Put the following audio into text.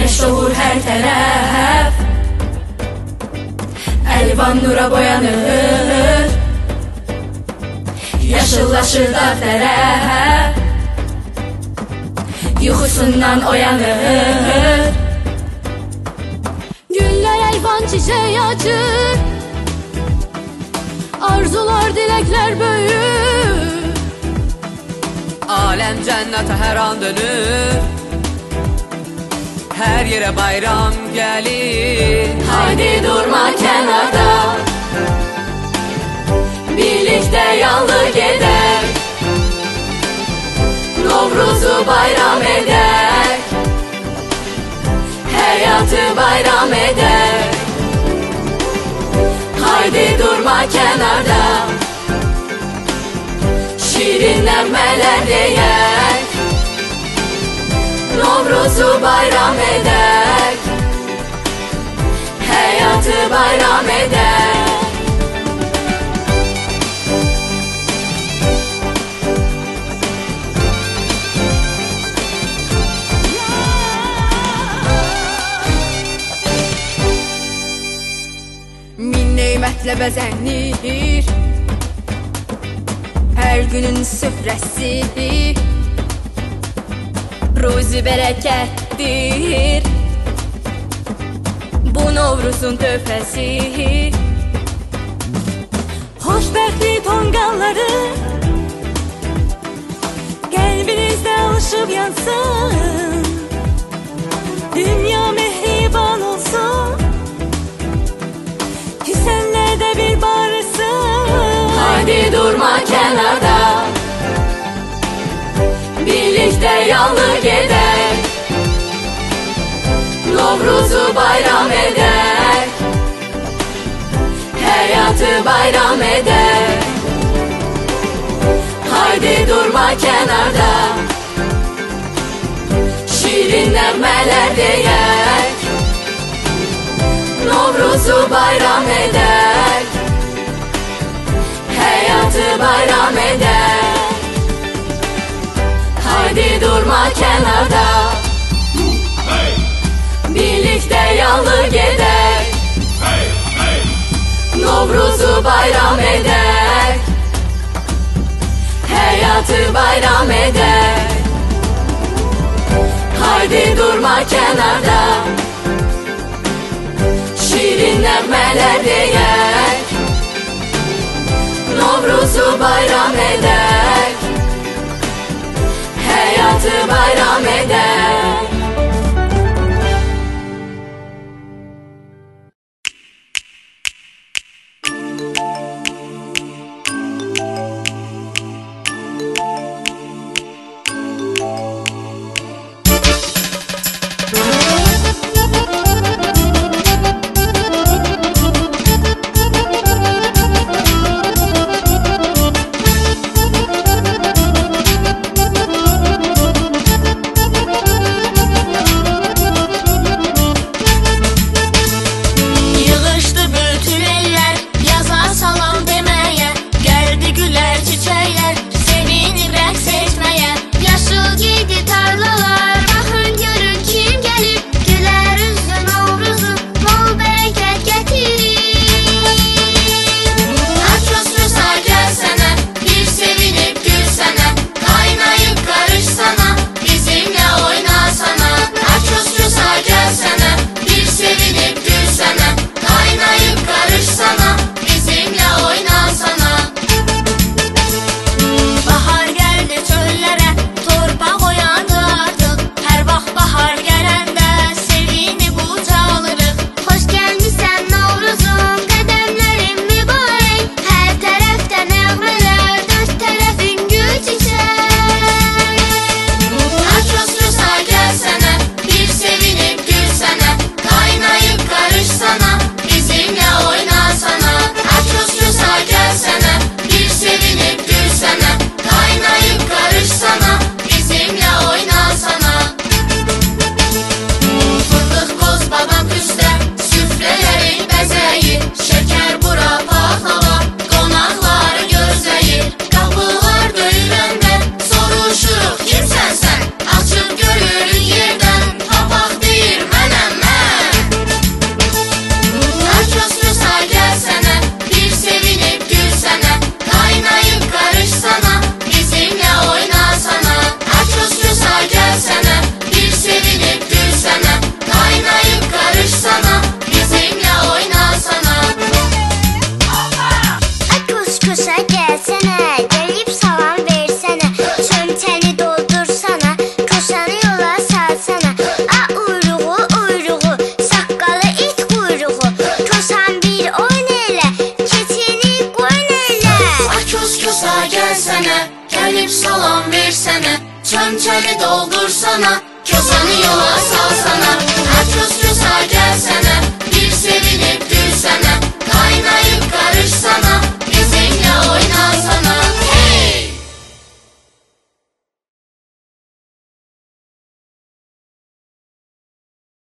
Güneş doğur her taraf, elvan nura boyanır, yaşıllaşır dağ tərəf, yuxusundan oyanır. Güller elvan çiçeği açır, arzular dilekler böyür. Alem cennete her an dönür, her yere bayram gelir. Haydi durma kenarda, birlikte yanlı gedək, Novruzu bayram edək, hayatı bayram edək. Haydi durma kenarda, şirin nəğmələr deyək, Novruzu bayram edək, hayatı bayram edək. Min neymətlə bəzənir hər günün süfrəsi, ruzi bərəkətdir bu Novruzun töhfəsi. Xoşbəxtlik tonqalları qəlbinizdə alışıb yansın, dünya mehriban olsun, küsənlərdə bir barısın. Haydi durma kenarda, birlikte yanlı gedək, Novruzu bayram edək, hayatı bayram edək. Haydi durma kenarda, şirin nəğmələr deyək, Novruzu bayram edək, hayatı bayram edək. Haydi durma kenarda, birlikte yanlı gedək, Novruzu bayram edək, hayatı bayram edək. Haydi durma kenarda, şirin nəğmələr deyək, Novruzu bayram edək, hayatı bayram edək. Kosanı yola sal.